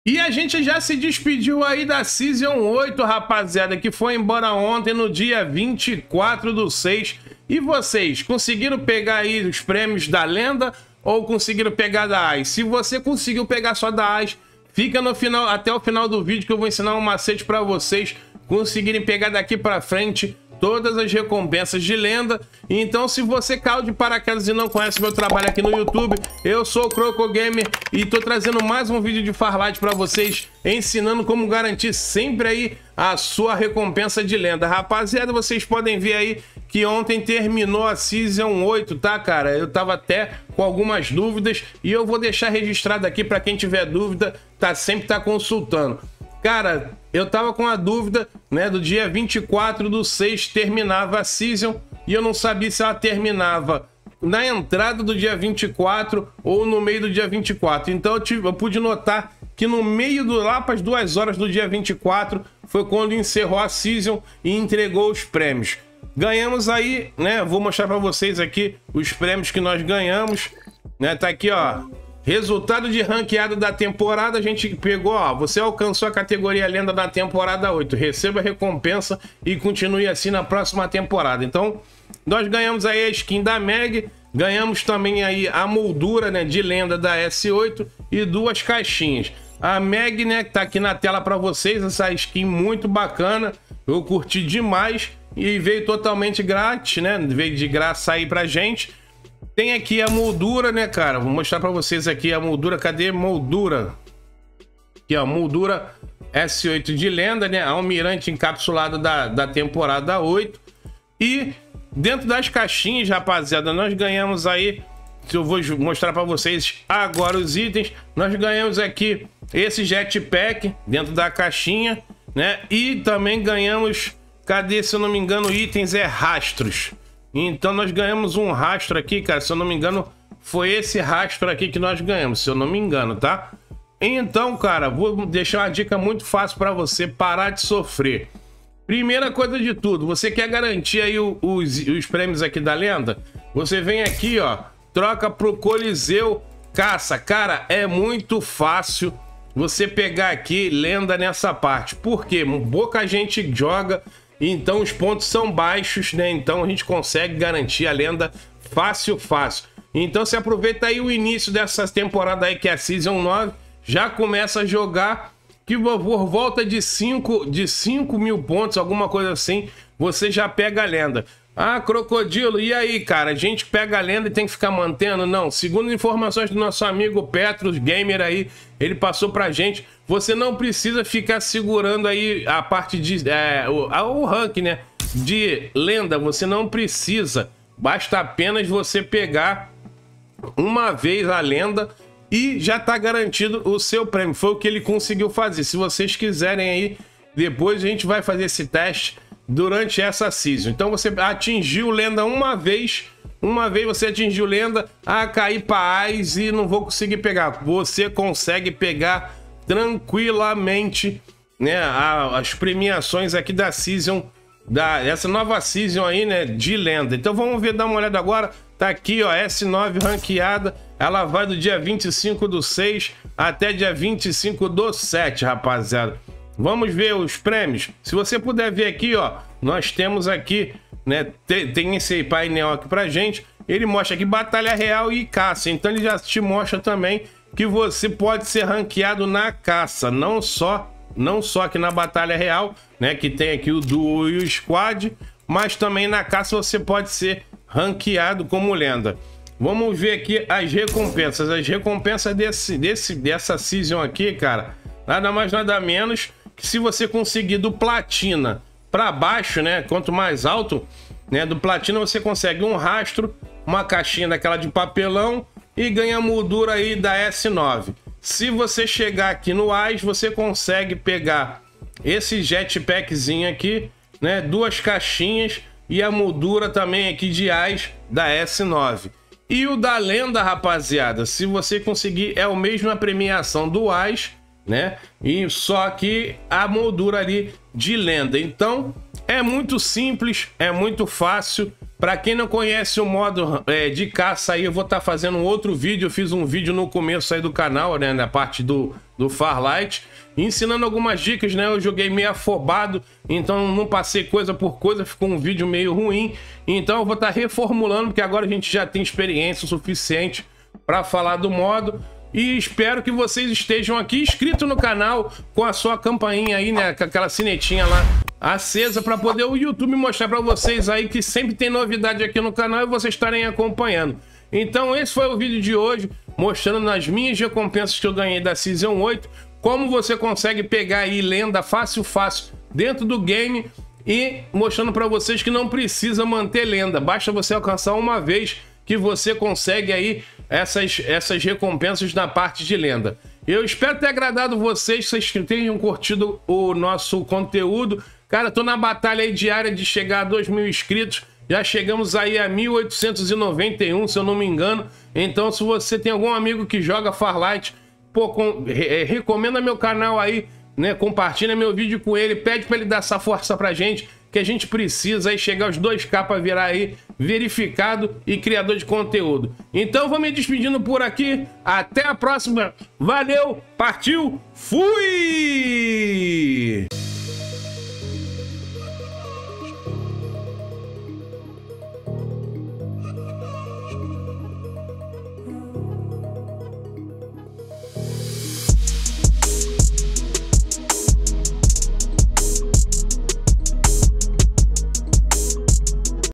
E a gente já se despediu aí da Season 8, rapaziada, que foi embora ontem no dia 24/6. E vocês conseguiram pegar aí os prêmios da lenda ou conseguiram pegar da AS? Se você conseguiu pegar só da AS, fica no final, até o final do vídeo, que eu vou ensinar um macete para vocês conseguirem pegar daqui para frente todas as recompensas de lenda. Então, se você caiu de paraquedas e não conhece meu trabalho aqui no YouTube, eu sou o Crocogamer e tô trazendo mais um vídeo de Farlight para vocês, ensinando como garantir sempre aí a sua recompensa de lenda. Rapaziada, vocês podem ver aí que ontem terminou a Season 8, tá, cara? Eu tava até com algumas dúvidas e eu vou deixar registrado aqui para quem tiver dúvida, sempre tá consultando. Cara, eu tava com a dúvida, né, do dia 24/6 terminava a Season e eu não sabia se ela terminava na entrada do dia 24 ou no meio do dia 24. Então eu pude notar que no meio lá para as 2 horas do dia 24 foi quando encerrou a Season e entregou os prêmios. Ganhamos aí, né, vou mostrar para vocês aqui os prêmios que nós ganhamos, né, tá aqui, ó. Resultado de ranqueada da temporada, a gente pegou, ó, você alcançou a categoria lenda na temporada 8, receba a recompensa e continue assim na próxima temporada. Então, nós ganhamos aí a skin da Meg, ganhamos também aí a moldura, né, de lenda da S8 e 2 caixinhas. A Meg, né, que tá aqui na tela para vocês, essa skin muito bacana, eu curti demais e veio totalmente grátis, né, veio de graça aí pra gente. Tem aqui a moldura, né, cara? Vou mostrar pra vocês aqui a moldura. Cadê a moldura? Aqui, ó, moldura S8 de lenda, né? Almirante encapsulado da temporada 8. E dentro das caixinhas, rapaziada, nós ganhamos aí... Eu vou mostrar pra vocês agora os itens. Nós ganhamos aqui esse jetpack dentro da caixinha, né? E também ganhamos... Cadê, se eu não me engano, itens rastros. Então nós ganhamos um rastro aqui, cara, se eu não me engano, foi esse rastro aqui que nós ganhamos, se eu não me engano, tá? Então, cara, vou deixar uma dica muito fácil para você parar de sofrer. Primeira coisa de tudo, você quer garantir aí os prêmios aqui da lenda? Você vem aqui, ó, troca pro Coliseu Caça. Cara, é muito fácil você pegar aqui lenda nessa parte. Por quê? Pouca gente joga... Então os pontos são baixos, né? Então a gente consegue garantir a lenda fácil. Então você aproveita aí o início dessa temporada aí, que é a Season 9. Já começa a jogar, que por volta de 5 mil pontos, alguma coisa assim, você já pega a lenda. Ah, Crocodilo, e aí, cara? A gente pega a lenda e tem que ficar mantendo? Não, segundo informações do nosso amigo Petros Gamer aí, ele passou pra gente, você não precisa ficar segurando aí a parte de... o rank, né? De lenda, você não precisa. Basta apenas você pegar uma vez a lenda e já tá garantido o seu prêmio. Foi o que ele conseguiu fazer. Se vocês quiserem aí, depois a gente vai fazer esse teste durante essa season. Então você atingiu lenda uma vez você atingiu lenda, cair para AS e não vou conseguir pegar. Você consegue pegar tranquilamente, né, as premiações aqui da season, essa nova season aí, né, de lenda. Então vamos ver, dar uma olhada agora. Tá aqui, ó, S9 ranqueada, ela vai do dia 25/6 até dia 25/7, rapaziada. Vamos ver os prêmios. Se você puder ver aqui, ó, nós temos aqui, né, tem esse painel aqui pra gente. Ele mostra aqui Batalha Real e Caça. Então ele já te mostra também que você pode ser ranqueado na caça, não só aqui na Batalha Real, né, que tem aqui o duo e o squad, mas também na caça você pode ser ranqueado como lenda. Vamos ver aqui as recompensas. As recompensas dessa season aqui, cara, nada mais nada menos que, se você conseguir do platina para baixo, né, quanto mais alto, né, do platina você consegue um rastro, uma caixinha daquela de papelão e ganha a moldura aí da S9. Se você chegar aqui no AS, você consegue pegar esse jetpackzinho aqui, né, 2 caixinhas e a moldura também aqui de AS da S9. E o da lenda, rapaziada, se você conseguir, é a mesma premiação do AS, né? E só que a moldura ali de lenda. Então, É muito simples, é muito fácil. Para quem não conhece o modo de caça aí, eu vou estar fazendo um outro vídeo. Eu fiz um vídeo no começo aí do canal, né, na parte do Farlight, ensinando algumas dicas, né? Eu joguei meio afobado, então não passei coisa por coisa, ficou um vídeo meio ruim. Então eu vou estar reformulando, porque agora a gente já tem experiência suficiente para falar do modo. E espero que vocês estejam aqui inscritos no canal, com a sua campainha aí, né, com aquela sinetinha lá acesa, para poder o YouTube mostrar para vocês aí que sempre tem novidade aqui no canal e vocês estarem acompanhando. Então esse foi o vídeo de hoje, mostrando nas minhas recompensas que eu ganhei da Season 8, como você consegue pegar aí lenda fácil dentro do game, e mostrando para vocês que não precisa manter lenda, basta você alcançar uma vez que você consegue aí essas recompensas na parte de lenda. Eu espero ter agradado vocês, vocês tenham curtido o nosso conteúdo. Cara, tô na batalha aí diária de chegar a 2.000 inscritos. Já chegamos aí a 1.891, se eu não me engano. Então, se você tem algum amigo que joga Farlight, pô, recomenda meu canal aí, né? Compartilha meu vídeo com ele, pede para ele dar essa força pra gente, que a gente precisa aí chegar aos 2K para virar aí verificado e criador de conteúdo. Então vou me despedindo por aqui, até a próxima, valeu, partiu, fui!